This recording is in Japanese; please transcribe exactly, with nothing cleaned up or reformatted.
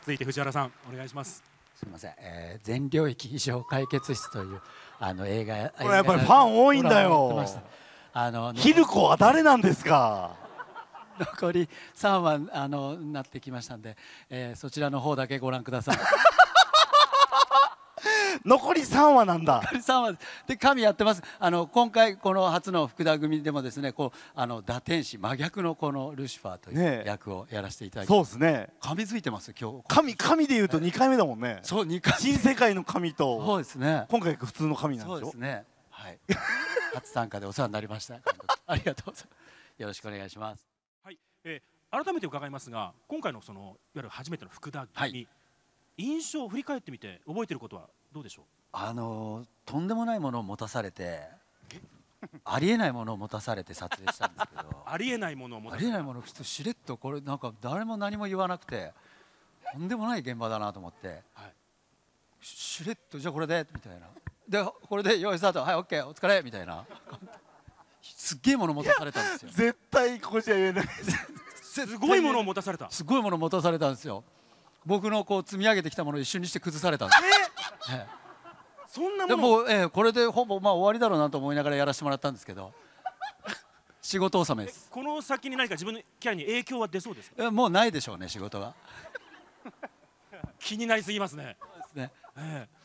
続いて藤原さんお願いします。 すみません、えー、全領域異常解決室というあの映画、 これやっぱりファン多いんだよ。 あのヒルコは誰なんですか。 残りさんわあのなってきましたんで、えー、そちらの方だけご覧ください。 残りさんわなんだ。 残りさんわで神やってます。あの今回この初の福田組でもですね、こうあの堕天使真逆のこのルシファーという役をやらせていただき、 そうですね。 神づいてます今日。 神神でいうとにかいめだもんね。 そうにかい。 新世界の神と。 そうですね。 今回普通の神なんでしょ。 そうですね。はい。初参加でお世話になりました。ありがとうございます。よろしくお願いします。 はい。えー、改めて伺いますが、今回のそのいわゆる初めての福田組、はい、印象を振り返ってみて覚えていることはどうでしょう。 あのとんでもないものを持たされてありえないものを持たされて撮影したんですけどありえないものを持たされてありえないものをしれっとこれなんか誰も何も言わなくてとんでもない現場だなと思って、はい、しれっとじゃあこれでみたいなでこれで用意スタートはい オーケー お疲れみたいなすっげえもの持たされたんですよ。 絶対ここじゃ言えないすごいものを持たされたすごいものを持たされたんですよ。僕のこう積み上げてきたものを一瞬にして崩されたんです。ええそんなものでも、えー、これでほぼまあ終わりだろうなと思いながらやらせてもらったんですけど仕事納めです。 この先に何か自分のキャラに影響は出そうですか。 えもうないでしょうね仕事が。 気になりすぎますね。 そうですね、 えー